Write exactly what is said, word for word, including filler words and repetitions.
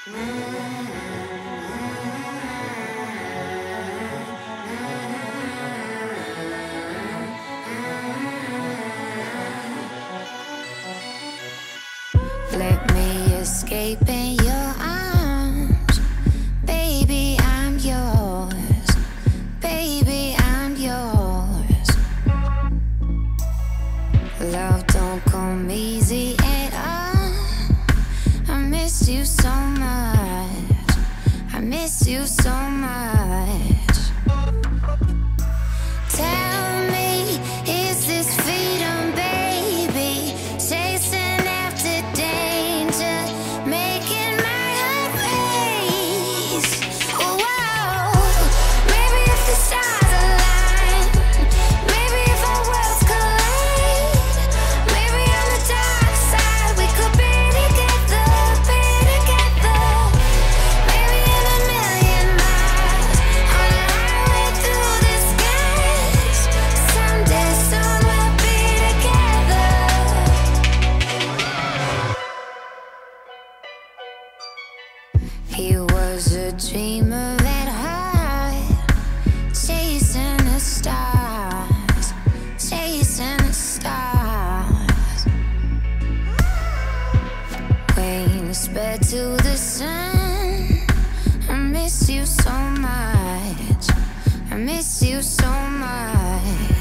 Let me escape in your arms. Baby, I'm yours. Baby, I'm yours. Love don't come easy at all. I miss you so much. I miss you so much. Tell me, is this freedom, baby? Chasing after danger, making my heart race. Whoa, maybe if the stars align, maybe if our worlds collide, maybe on the dark side we could be together, be together. Maybe in a million miles, on a highway through the skies, someday soon we'll be together. He was a dreamer at heart, chasing the stars, chasing the stars. Wings spread to the sun. I miss you so much. I miss you so much.